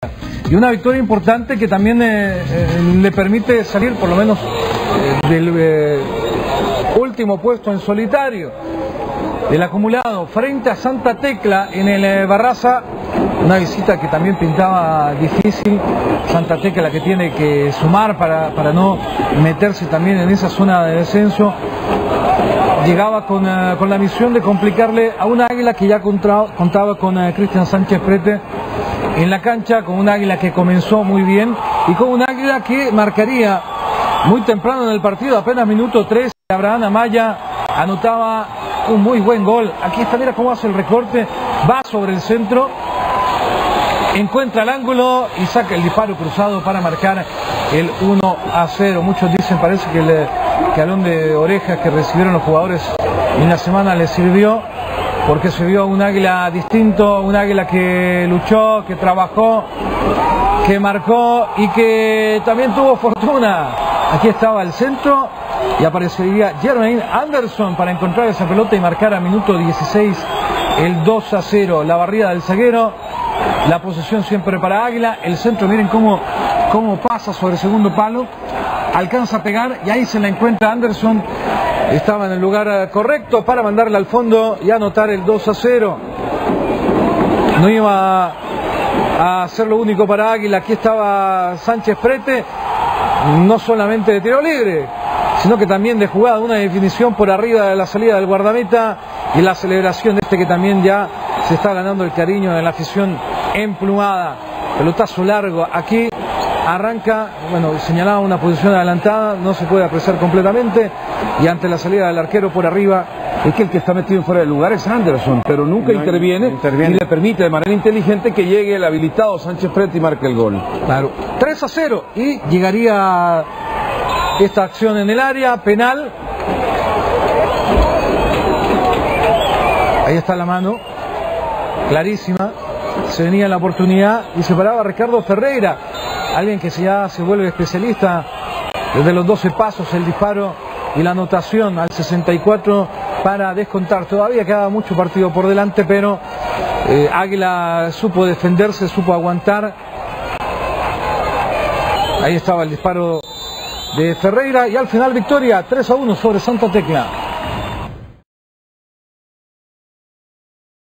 Y una victoria importante que también le permite salir por lo menos del último puesto en solitario del acumulado frente a Santa Tecla en el Barraza. Una visita que también pintaba difícil. Santa Tecla que tiene que sumar para no meterse también en esa zona de descenso. Llegaba con la misión de complicarle a un Águila que ya contaba con Cristian Sánchez Prete en la cancha, con un Águila que comenzó muy bien y con un Águila que marcaría muy temprano en el partido, apenas minuto 3, Abraham Amaya anotaba un muy buen gol. Aquí está, mira cómo hace el recorte, va sobre el centro, encuentra el ángulo y saca el disparo cruzado para marcar el 1-0. Muchos dicen, parece que el jalón de orejas que recibieron los jugadores en la semana les sirvió, porque se vio un Águila distinto, un Águila que luchó, que trabajó, que marcó y que también tuvo fortuna. Aquí estaba el centro y aparecería Jermaine Anderson para encontrar esa pelota y marcar a minuto 16 el 2-0. La barrida del zaguero, la posesión siempre para Águila, el centro, miren cómo pasa sobre el segundo palo, alcanza a pegar y ahí se la encuentra Anderson. Estaba en el lugar correcto para mandarla al fondo y anotar el 2-0. No iba a ser lo único para Águila. Aquí estaba Sánchez Prete, no solamente de tiro libre, sino que también de jugada, una definición por arriba de la salida del guardameta y la celebración de que también ya se está ganando el cariño de la afición emplumada. Pelotazo largo, aquí arranca, bueno, señalaba una posición adelantada, no se puede apreciar completamente, y ante la salida del arquero por arriba, es que el que está metido fuera del lugar es Anderson, pero nunca interviene y le permite de manera inteligente que llegue el habilitado Sánchez Prete y marque el gol. Claro, 3-0 y llegaría esta acción en el área, penal. Ahí está la mano, clarísima, se venía la oportunidad y se paraba Ricardo Ferreira, alguien que ya se vuelve especialista desde los 12 pasos, el disparo y la anotación al 64 para descontar. Todavía quedaba mucho partido por delante, pero Águila supo defenderse, supo aguantar. Ahí estaba el disparo de Ferreira y al final victoria 3-1 sobre Santa Tecla.